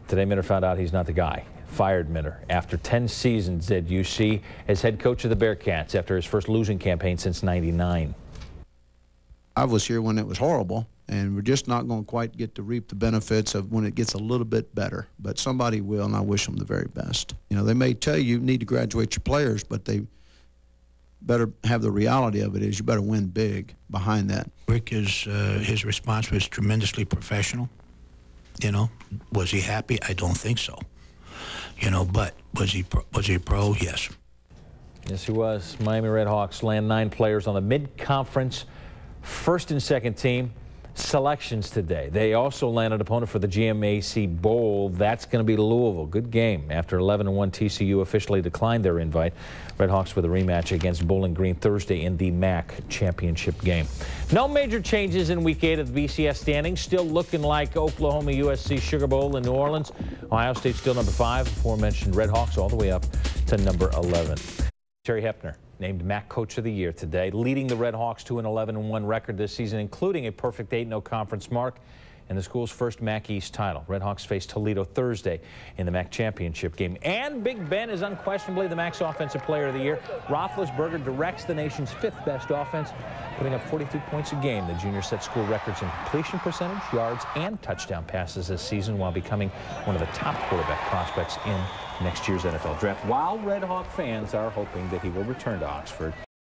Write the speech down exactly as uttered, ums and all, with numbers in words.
Today, Minter found out he's not the guy. Fired Minter after ten seasons at U C as head coach of the Bearcats after his first losing campaign since ninety-nine. I was here when it was horrible, and we're just not going to quite get to reap the benefits of when it gets a little bit better. But somebody will, and I wish them the very best. You know, they may tell you you need to graduate your players, but they better have the reality of it is you better win big behind that. Rick, is, uh, his response was tremendously professional. You know, was he happy? I don't think so. You know, but was he pro, was he a pro? Yes. Yes, he was. Miami Redhawks land nine players on the mid-conference first and second team selections today. They also land an opponent for the G M A C Bowl. That's going to be Louisville. Good game. After eleven and one, T C U officially declined their invite. Redhawks with a rematch against Bowling Green Thursday in the M A C championship game. No major changes in week eight of the B C S standings. Still looking like Oklahoma U S C Sugar Bowl in New Orleans. Ohio State still number five. Aforementioned Redhawks all the way up to number eleven. Terry Hepner named M A C Coach of the Year today, leading the Redhawks to an eleven and one record this season, including a perfect eight and oh conference mark and the school's first M A C East title. Redhawks face Toledo Thursday in the M A C championship game. And Big Ben is unquestionably the M A C's Offensive Player of the Year. Roethlisberger directs the nation's fifth best offense, putting up forty-two points a game. The junior set school records in completion percentage, yards, and touchdown passes this season while becoming one of the top quarterback prospects in next year's N F L draft, while Red Hawk fans are hoping that he will return to Oxford